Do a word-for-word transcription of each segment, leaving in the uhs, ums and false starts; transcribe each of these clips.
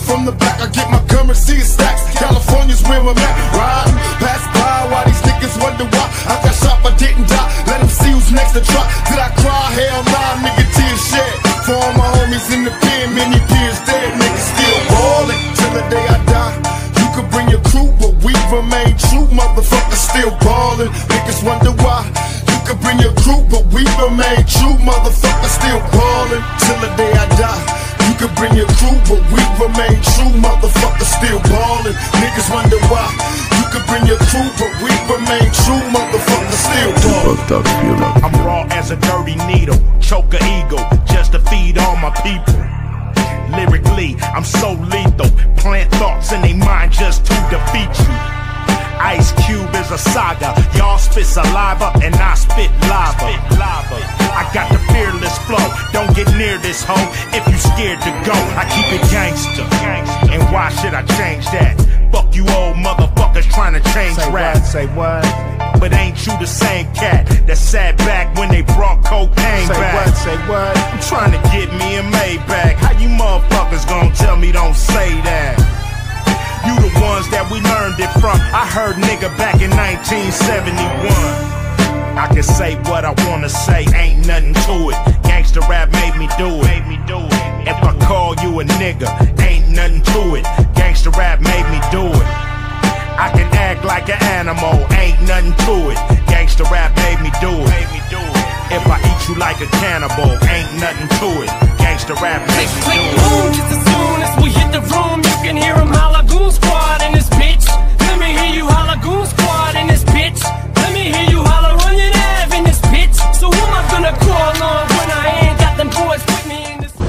from the back, I get my currency and stacks. California's where I'm at. Riding, pass by while these niggas wonder why I got shot but didn't die. Let them see who's next to try. Did I cry? Hell nah, nigga, tears shed. For all my homies in the pen, many peers dead. Niggas still ballin' till the day I die. You could bring your crew, but we remain true. Motherfuckers still ballin'. Niggas wonder why. You could bring your crew, but we remain true. Motherfuckers still ballin' till the day I die. You could bring your crew, but we remain true. Motherfuckers still ballin'. Niggas wonder why. You could bring your crew, but we remain true. Motherfuckers still ballin'. I'm raw as a dirty needle, choke a eagle, just to feed all my people. Lyrically, I'm so lethal, plant thoughts in their mind just to defeat you. Ice Cube is a saga, y'all spit saliva and I spit lava. I got the fearless flow, don't get near this hoe if you scared to go. I keep it gangster, and why should I change that? Fuck you old motherfuckers trying to change rap. Say what? But ain't you the same cat that sat back when they brought cocaine say back? What, say what? I'm trying to get me a Maybach. How you motherfuckers gonna tell me don't say that? You the ones that we learned it from. I heard nigga back in nineteen seventy-one. I can say what I wanna say, ain't nothing to it. Gangsta rap made me do it. Made me do it. If I call you a nigga, ain't nothing to it. Gangsta rap made me do it. I can act like an animal, ain't nothing to it. Gangsta rap made me do it. Made me do it. If I eat you like a cannibal, ain't nothing to it. Gangsta rap made me do it. Boom, just as soon as we hit the room, you can hear him holla goon squad in this bitch. Let me hear you holla goon squad in this bitch. Let me hear you holla run your nav in this bitch. So who am I gonna call on when I ain't got them boys with me in this?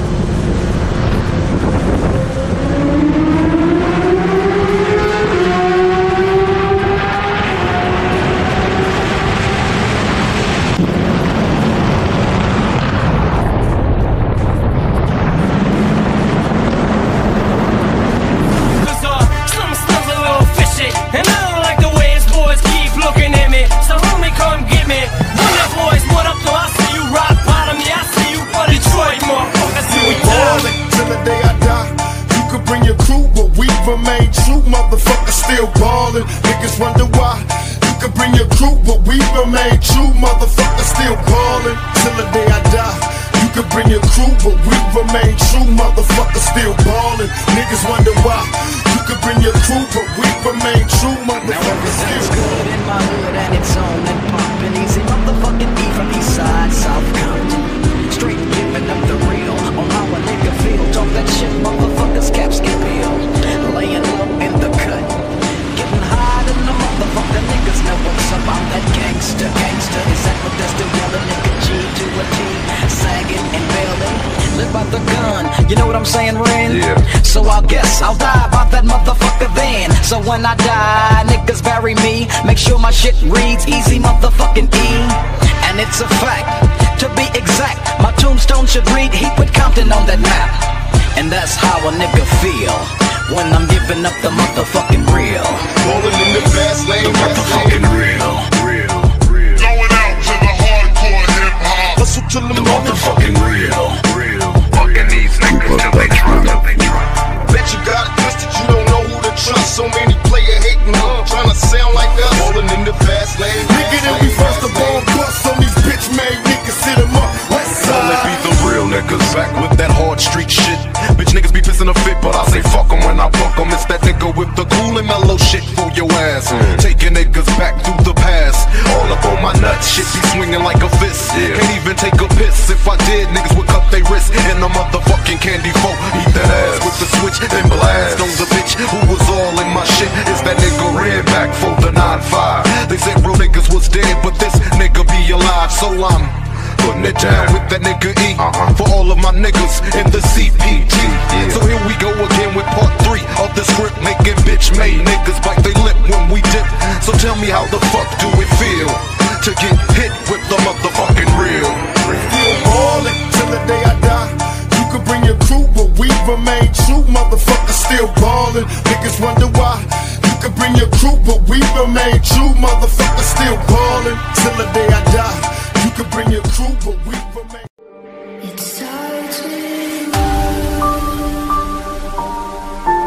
And I don't like the way his boys keep looking at me. So homie, come get me. What up, boys? What up, though? I see you rock bottom. Yeah, I see you for Detroit, motherfucker. See we ballin' till the day I die. You could bring your crew, but we remain true. Motherfuckers still ballin'. Niggas wonder why. You could bring your crew, but we remain true. Motherfuckers still ballin' till the day I die. You could bring your crew, but we remain true. Motherfuckers still ballin'. Niggas wonder why. You could bring your crew, but we remain true. Motherfuckers still good in my hood and it's on and poppin'. Easy motherfucking E from east side, South Compton. Straight giving up the real on how a nigga feel. Talk that shit, motherfuckers, caps get peeled. Laying low in the cut, getting high than the motherfucker. Niggas know what's about that gangster. Gangster, is that what they're still yelling? Nigga G to a T, sagging and bailing. Live by the gun, you know what I'm saying, Ren? Yeah. So I guess I'll die about that motherfucker then. So when I die, niggas bury me. Make sure my shit reads easy motherfucking E. And it's a fact, to be exact, my tombstone should read Heat with Compton on that map. And that's how a nigga feel when I'm giving up the motherfucking real. Rolling in the fast lane, The motherfucking real, real, real. going out to the hardcore hip hop. Hustle till the The motherfucking real, real. Fucking these niggas till they drop, till they drop. Bet you got it twisted, you don't know who to trust. So many player hating, huh? Trying to sound like us. Rolling in the fast lane. Nigga, then we first of all bust on these bitch made niggas. Sit them up, west So they side. be the real niggas back with that hard street shit. Bitch niggas be pissing a fit, but I say fuck 'em when I buck 'em. It's that nigga with the cool and mellow shit for your ass. Taking niggas back through the past. All up on my nuts, shit be swinging like a fist. Can't even take a piss. If I did, niggas would cut they wrists. And the motherfucking candy folk eat that ass with the switch and blast on the bitch who was all in my shit. Is that nigga red back for the nine five. They said real niggas was dead, but this nigga be alive. So I'm putting it down with that nigga E. Uh-huh. For all of my niggas in the C P T. Yeah. So here we go again with part three of the script. Making bitch made niggas bite they lip when we dip. So tell me how the fuck do it feel to get hit with the motherfucking real? Still ballin' till the day I die. You could bring your crew, but we remain true. Motherfuckers still ballin'. Niggas wonder why. You could bring your crew, but we remain true. Motherfuckers still ballin' till the day I die. You could bring your crew, but we remain. It starts with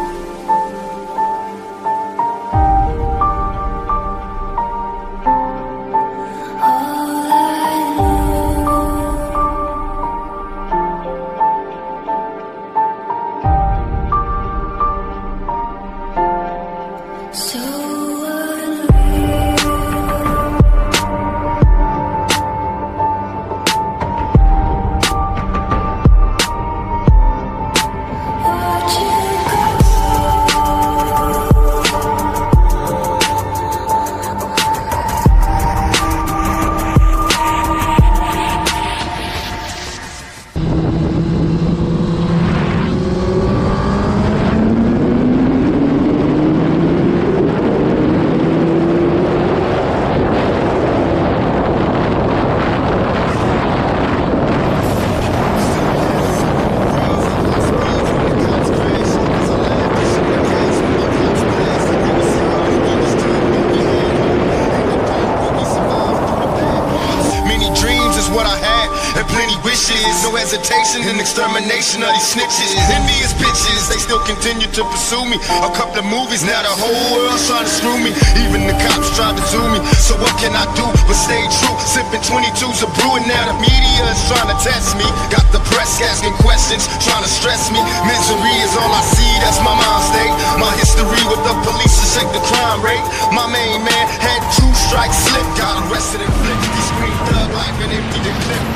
wishes. No hesitation in extermination of these snitches. Envious bitches, they still continue to pursue me. A couple of movies, now the whole world's trying to screw me. Even the cops tried to zoom me. So what can I do but stay true? Sipping twenty-twos of brew, and now the media is trying to test me. Got the press asking questions, trying to stress me. Misery is all I see, that's my mind state. My history with the police to shake the crime rate. My main man had two strikes slip, got arrested and flipped. He screamed thug life and emptied the clip.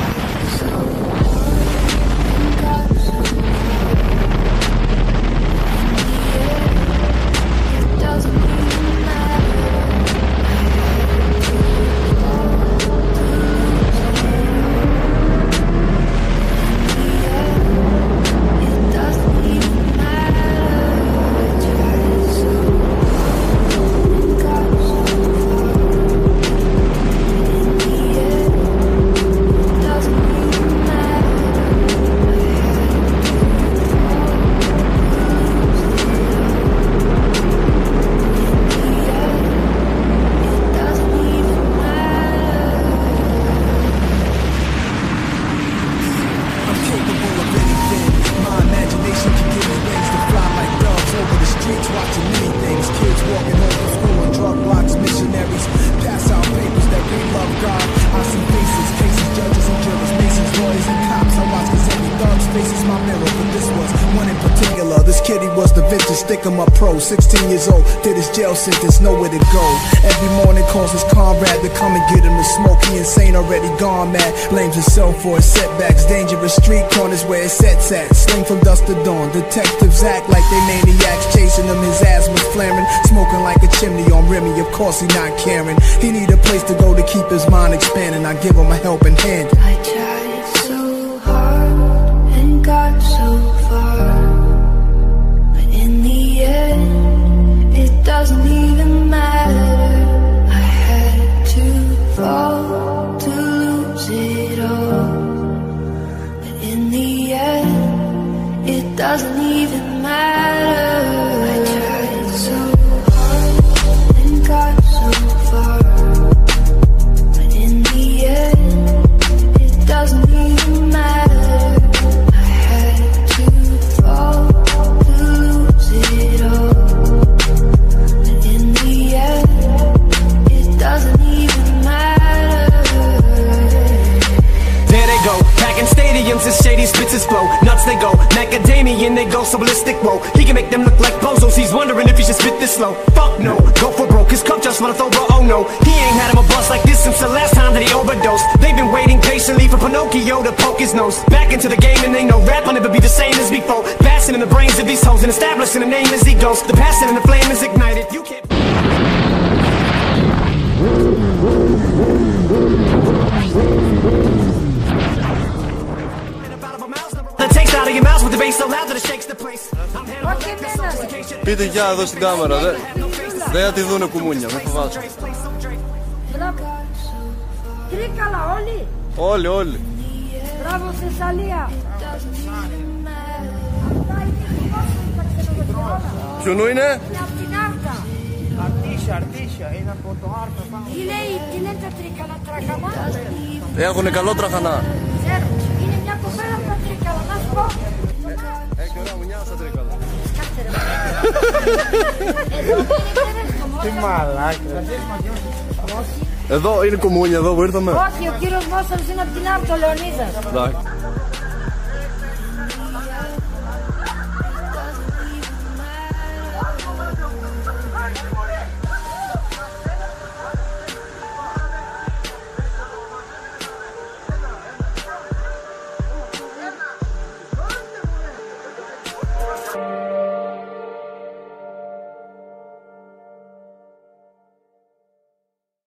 Stick him up pro, sixteen years old, did his jail sentence, nowhere to go. Every morning calls his comrade to come and get him to smoke. He insane, already gone mad, blames himself for his setbacks. Dangerous street corners where his sets at. Sling from dusk to dawn, detectives act like they maniacs. Chasing him, his ass was flaring, smoking like a chimney on Remy. Of course he not caring, he need a place to go to keep his mind expanding. I give him a helping hand. I tried so hard and got so far, it doesn't even matter. I had to fall to lose it all, but in the end, it doesn't even matter. I tried so hard and got so far, but in the end, it doesn't even matter. I had to fall to lose it all. Stadiums and shady spitzes flow, nuts they go, macadamian they go, so ballistic, whoa. He can make them look like bozos, he's wondering if he should spit this slow. Fuck no, go for broke, his cup just wanna throw, but oh no. He ain't had him a bust like this since the last time that he overdosed. They've been waiting patiently for Pinocchio to poke his nose back into the game, and they know rap will never be the same as before. Bashing in the brains of these hoes and establishing a name as he goes. The passion and the flame is ignited, you can't. Πείτε γεια εδώ στην κάμερα, δε. Δεν θα τη δούνε κουμούνια, μην φοβάσαι. Τρίκαλα όλοι. Όλοι, όλοι. Μπράβο Θεσσαλία. Ποιονού είναι? Είναι από την Άρτα. Αρτίσια, αρτίσια, είναι από το Άρτα πάνω. Τι λέει, τι λένε τα Τρίκαλα, τραχανά? Έχουνε καλό τραχανά. Ξέρω, είναι μια κοπέλα από τα Τρίκαλα, να σου πω. Έχει ωραία μουνιά στα Τρίκαλα. Κάτσε ρε. Εδώ είναι τι μαλάκα. Εδώ είναι κομμούνια, εδώ που ήρθαμε. Όχι, ο κύριος Μόσαλος είναι από την Άρτα, ο Λεωνίδας. Εντάξει.